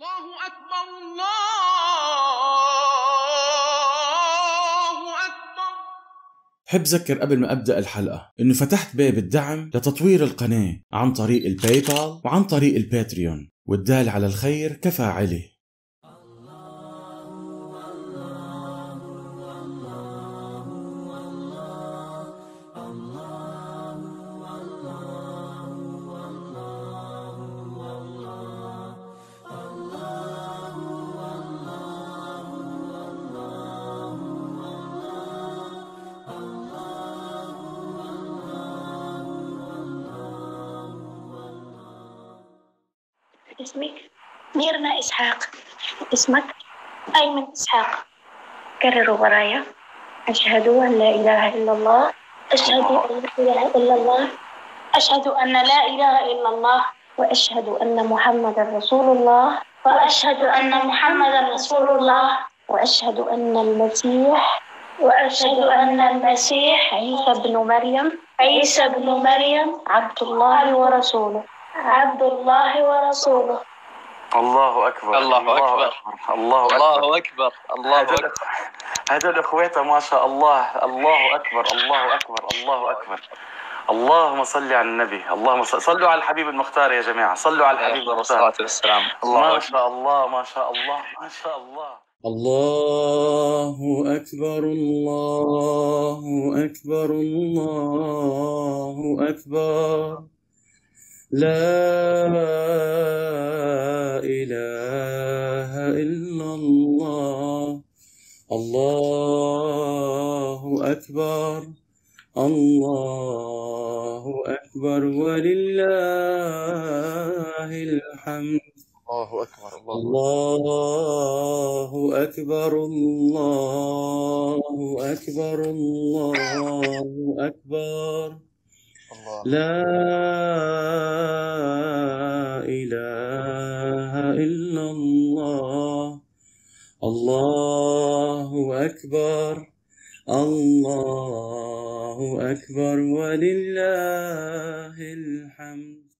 الله أكبر الله أكبر. حب ذكر قبل ما أبدأ الحلقة إنه فتحت باب الدعم لتطوير القناة عن طريق الباي بال وعن طريق الباتريون، والدال على الخير كفاعله. اسمك ميرنا إسحاق. اسمك أيمن إسحاق. كرروا ورايا: أشهد أن لا إله إلا الله، أشهد أن لا إله إلا الله، أشهد أن لا إله إلا الله، وأشهد أن محمدا رسول الله، وأشهد أن محمدا رسول الله، وأشهد أن المسيح عيسى بن مريم عبد الله ورسوله. الله أكبر الله أكبر الله أكبر الله أكبر. هذول أخواتها ما شاء الله. الله أكبر الله أكبر الله أكبر. اللهم صل على النبي، اللهم صلوا على الحبيب المختار يا جماعة، صلوا على الحبيب المختار. الصلاة والسلام. ما شاء الله ما شاء الله ما شاء الله. الله أكبر الله أكبر الله أكبر. لا إله إلا الله. الله أكبر الله أكبر ولله الحمد. الله أكبر الله أكبر الله أكبر الله أكبر. لا إله إلا الله. الله أكبر الله أكبر ولله الحمد.